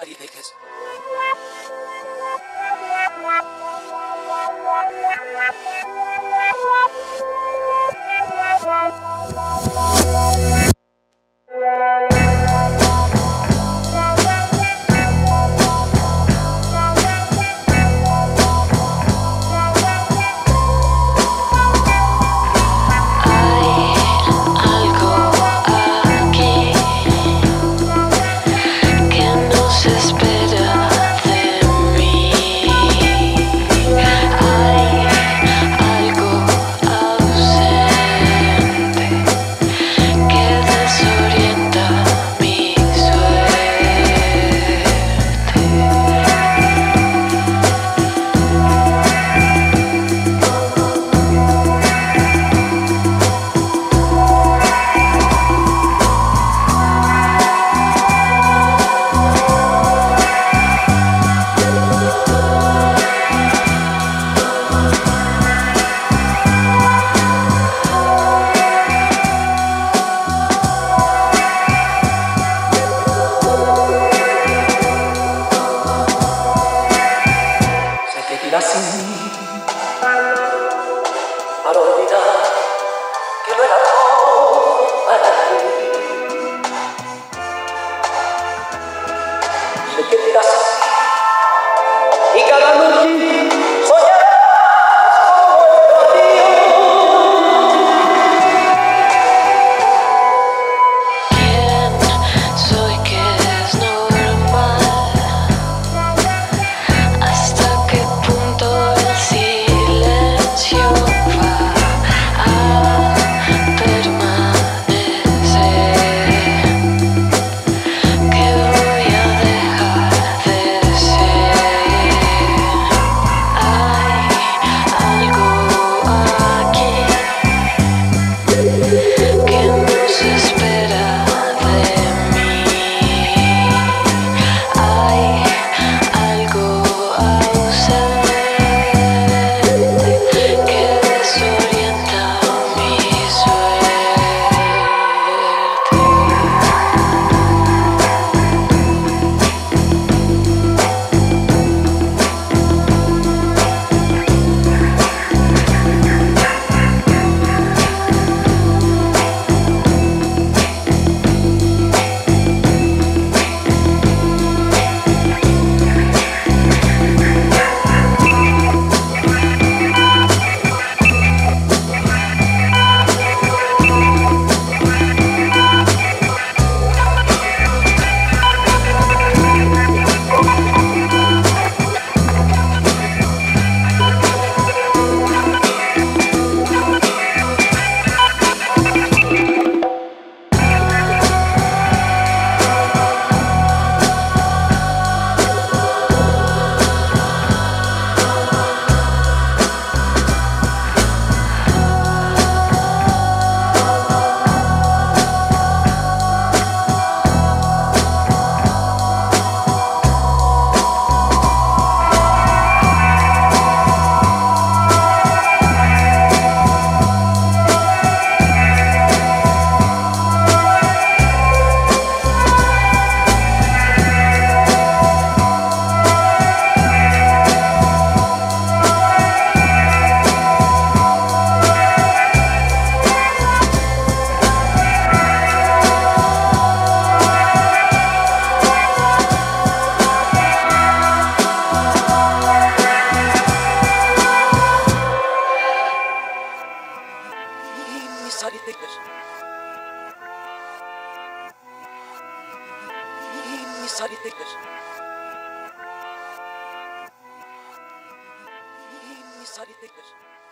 Arideques. Al olvidar que lo era todo para ti, sé que te irás y cada noche soñarás con nuestro adiós. ¿Quién soy que es normal? ¿Hasta qué punto el silencio va a permanecer? ¿Qué voy a dejar de ser? Hay algo aquí que nos espera de mí. Hay algo ausente que desorienta mi suerte. Mis arideques. Mis arideques. Mis arideques.